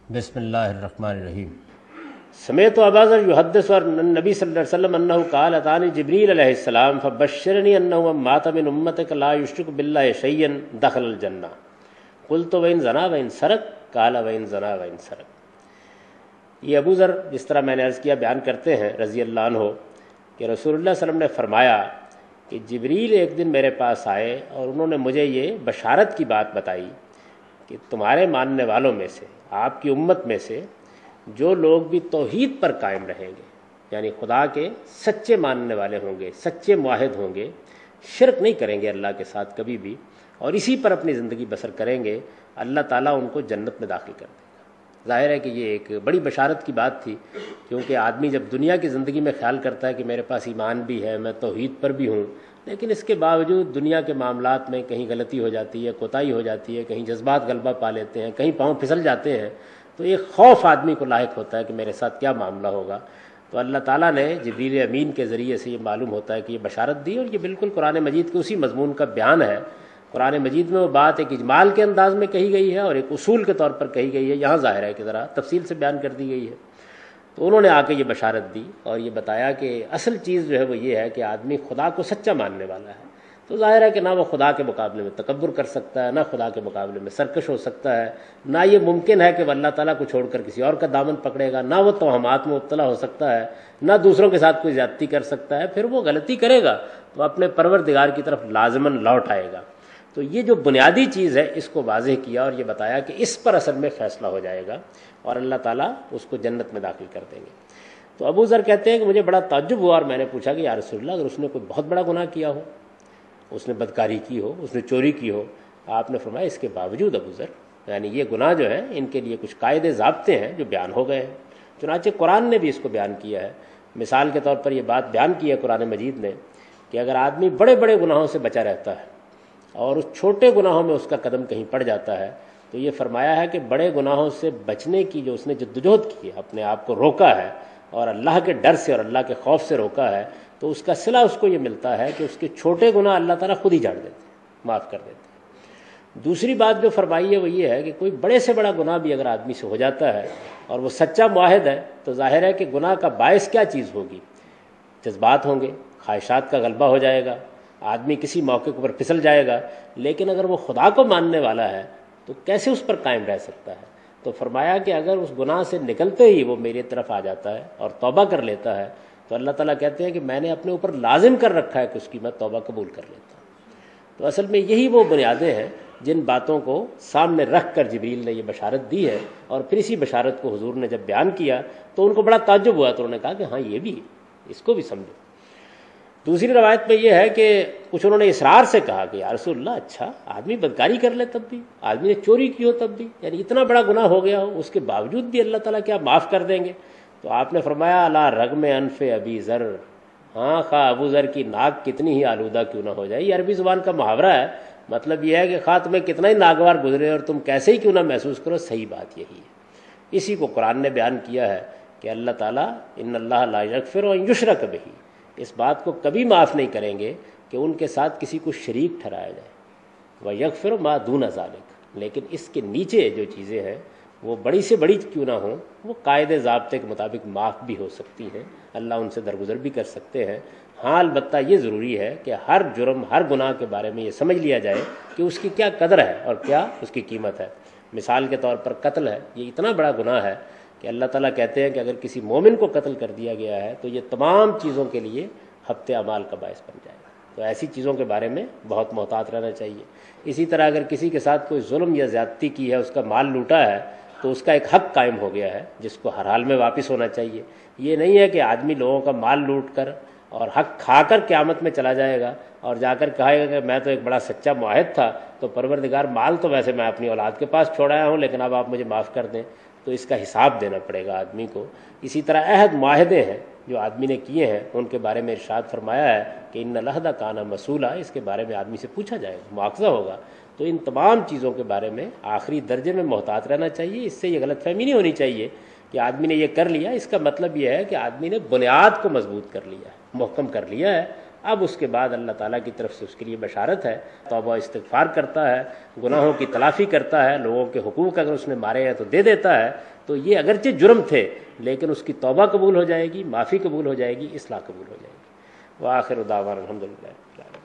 बिस्मिल्लाहिर्रहमानिर्रहीम। समेत अबाज़र युहद्दिस और नबी सल्लल्लाहु अलैहि वसल्लम अन्नहु क़ाल अतानी जिब्रील अलैहिस्सलाम फबश्शिरनी अन्नहु मात मिन उम्मतिक ला युश्रिकु बिल्लाहि शय्यन दखलल जन्नह क़ुल्तु व इन ज़ना व इन सरक क़ाल व इन ज़ना व इन सरक। ये अबू ज़र जिस तरह मैंने अर्ज़ किया बयान करते हैं रज़ी अल्लाह अन्हु कि रसूलुल्लाह सल्लल्लाहु अलैहि वसल्लम ने फरमाया कि जिब्रील एक दिन मेरे पास आए और उन्होंने मुझे ये बशारत की बात बताई कि तुम्हारे मानने वालों में से, आपकी उम्मत में से जो लोग भी तौहीद पर कायम रहेंगे, यानी खुदा के सच्चे मानने वाले होंगे, सच्चे मुआहिद होंगे, शिरक नहीं करेंगे अल्लाह के साथ कभी भी, और इसी पर अपनी ज़िंदगी बसर करेंगे, अल्लाह ताला उनको जन्नत में दाखिल कर देगा। ज़ाहिर है कि ये एक बड़ी बशारत की बात थी, क्योंकि आदमी जब दुनिया की ज़िंदगी में ख्याल करता है कि मेरे पास ईमान भी है, मैं तौहीद पर भी हूँ, लेकिन इसके बावजूद दुनिया के मामलात में कहीं गलती हो जाती है, कोताही हो जाती है, कहीं जज्बात गलबा पा लेते हैं, कहीं पाँव फिसल जाते हैं, तो एक खौफ आदमी को लायक होता है कि मेरे साथ क्या मामला होगा। तो अल्लाह ताला ने जिब्रील अमीन के ज़रिए से ये मालूम होता है कि ये बशारत दी, और ये बिल्कुल कुरान मजीद के उसी मजमून का बयान है। कुरान मजीद में वो बात एक इजमाल के अंदाज में कही गई है और एक उसूल के तौर पर कही गई है, यहाँ ज़ाहिर है कि ज़रा तफसील से बयान कर दी गई है। तो उन्होंने आके ये बशारत दी और ये बताया कि असल चीज़ जो है वो ये है कि आदमी खुदा को सच्चा मानने वाला है, तो ज़ाहिर है कि ना वो खुदा के मुकाबले में तकब्बुर कर सकता है, ना खुदा के मुकाबले में सरकश हो सकता है, ना ये मुमकिन है कि वह अल्लाह ताला को छोड़कर किसी और का दामन पकड़ेगा, ना वो तोहमात में मुब्तला हो सकता है, ना दूसरों के साथ कोई ज़्यादती कर सकता है। फिर वो गलती करेगा तो अपने परवरदिगार की तरफ लाजमन लौट आएगा। तो ये जो बुनियादी चीज़ है इसको वाज़ेह किया और ये बताया कि इस पर असल में फ़ैसला हो जाएगा और अल्लाह ताला उसको जन्नत में दाखिल कर देंगे। तो अबू ज़र कहते हैं कि मुझे बड़ा ताज्जुब हुआ और मैंने पूछा कि या रसूलल्लाह, अगर उसने कोई बहुत बड़ा गुनाह किया हो, उसने बदकारी की हो, उसने चोरी की हो, आपने फरमाया इसके बावजूद अबू ज़र, यानी ये गुनाह जो है इनके लिए कुछ कायदे ज़ाब्ते हैं जो बयान हो गए हैं। चुनांचे कुरान ने भी इसको बयान किया है। मिसाल के तौर पर यह बात बयान की है कुरान मजीद ने कि अगर आदमी बड़े बड़े गुनाहों से बचा रहता है और उस छोटे गुनाहों में उसका कदम कहीं पड़ जाता है, तो ये फरमाया है कि बड़े गुनाहों से बचने की जो उसने जद्दोजहद की है, अपने आप को रोका है और अल्लाह के डर से और अल्लाह के खौफ से रोका है, तो उसका सिला उसको ये मिलता है कि उसके छोटे गुनाह अल्लाह ताला खुद ही झाड़ देते हैं, माफ़ कर देते हैं। दूसरी बात जो फरमाई है वो ये है कि कोई बड़े से बड़ा गुनाह भी अगर आदमी से हो जाता है और वो सच्चा मुआहिद है, तो ज़ाहिर है कि गुनाह का बायस क्या चीज़ होगी, जज्बात होंगे, ख्वाहिशात का गलबा हो जाएगा, आदमी किसी मौके पर फिसल जाएगा। लेकिन अगर वो खुदा को मानने वाला है तो कैसे उस पर कायम रह सकता है। तो फरमाया कि अगर उस गुनाह से निकलते ही वो मेरी तरफ आ जाता है और तौबा कर लेता है, तो अल्लाह ताला कहते हैं कि मैंने अपने ऊपर लाजिम कर रखा है कि उसकी मैं तौबा कबूल कर लेता हूँ। तो असल में यही वो बुनियादें हैं जिन बातों को सामने रख कर जिब्रील ने ये बशारत दी है, और फिर इसी बशारत को हुजूर ने जब बयान किया तो उनको बड़ा ताज्जुब हुआ, तो उन्होंने कहा कि हाँ ये भी, इसको भी समझो। दूसरी रवायत में यह है कि कुछ उन्होंने इसरार से कहा कि या रसूलल्लाह, अच्छा आदमी बदकारी कर ले तब भी, आदमी ने चोरी की हो तब भी, यानी इतना बड़ा गुनाह हो गया हो उसके बावजूद भी अल्लाह ताला क्या माफ़ कर देंगे। तो आपने फरमाया अला रग़म अनफ़े अबी ज़र, हाँ खा अबू ज़र की नाक कितनी ही आलूदा क्यों ना हो जाए। ये अरबी ज़ुबान का मुहावरा है, मतलब यह है कि खा तुम्हें कितना ही नागवार गुजरे और तुम कैसे ही क्यों ना महसूस करो, सही बात यही है। इसी को कुरान ने बयान किया है कि अल्लाह ताला इन्नल्लाह ला यग़फ़िरु अन युशरक बिही, इस बात को कभी माफ़ नहीं करेंगे कि उनके साथ किसी को शरीक ठहराया जाए, वह यग़फ़िरु मा दून ज़ालिक, लेकिन इसके नीचे जो चीज़ें हैं वो बड़ी से बड़ी क्यों ना हो, वो कायदे ज़ाब्ते के मुताबिक माफ़ भी हो सकती हैं, अल्लाह उनसे दरगुजर भी कर सकते हैं। हाँ, अलबत्ता ये ज़रूरी है कि हर जुर्म, हर गुनाह के बारे में ये समझ लिया जाए कि उसकी क्या कदर है और क्या उसकी कीमत है। मिसाल के तौर पर कत्ल है, ये इतना बड़ा गुनाह है कि अल्लाह ताला कहते हैं कि अगर किसी मोमिन को कत्ल कर दिया गया है तो ये तमाम चीज़ों के लिए हफ्ते अमाल का बायस बन जाएगा। तो ऐसी चीज़ों के बारे में बहुत मोहतात रहना चाहिए। इसी तरह अगर किसी के साथ कोई जुल्म या ज़्यादती की है, उसका माल लूटा है, तो उसका एक हक़ कायम हो गया है जिसको हर हाल में वापस होना चाहिए। ये नहीं है कि आदमी लोगों का माल लूट कर और हक़ खाकर क़यामत में चला जाएगा और जाकर कहेगा कि मैं तो एक बड़ा सच्चा मुआहिद था, तो परवरदिगार माल तो वैसे मैं अपनी औलाद के पास छोड़ आया हूँ, लेकिन अब आप मुझे माफ़ कर दें, तो इसका हिसाब देना पड़ेगा आदमी को। इसी तरह अहद मुआहिदे हैं जो आदमी ने किए हैं, उनके बारे में इरशाद फरमाया है कि इन्नल अहदा काना मसूला, इसके बारे में आदमी से पूछा जाएगा, मुआखज़ा होगा। तो इन तमाम चीज़ों के बारे में आखिरी दर्जे में मोहतात रहना चाहिए। इससे ये गलतफहमी नहीं होनी चाहिए कि आदमी ने ये कर लिया, इसका मतलब यह है कि आदमी ने बुनियाद को मजबूत कर लिया है, मुहकम कर लिया है, اب اس کے بعد اللہ تعالیٰ کی طرف سے اس کے لیے بشارت ہے، توبہ استغفار کرتا ہے، گناہوں کی تلافی کرتا ہے، لوگوں کے حقوق اگر اس نے مارے ہیں تو دے دیتا ہے، تو یہ اگرچہ جرم تھے لیکن اس کی توبہ قبول ہو جائے گی، معافی قبول ہو جائے گی، اصلاح قبول ہو جائے گی۔ وآخر دعوانا الحمدللہ۔